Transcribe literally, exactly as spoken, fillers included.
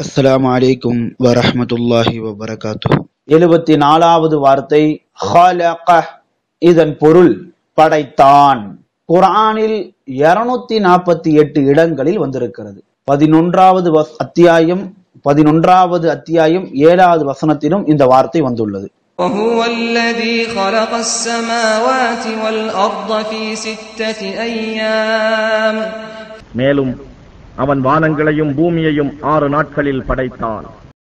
அஸ்ஸலாமு அலைக்கும் வரஹ்மத்துல்லாஹி வபரகாத்துஹு. எழுபத்தி நாலாவது வார்த்தை ஹலக. இதன் பொருள் படைத்தான். குர்ஆனில் இருநூத்தி நாற்பத்தி எட்டு இடங்களில் வந்திருக்கிறது. பதினொன்றாவது அத்தியாயம் பதினொன்றாவது அத்தியாயம் ஏழாவது வசனத்திலும் இந்த வார்த்தை வந்துள்ளது. وهو الذي خلق السماوات والأرض في ستة أيام. மேலும் அவன் வானங்களையும் பூமியையும் ஆறு நாட்களில் படைத்தான்.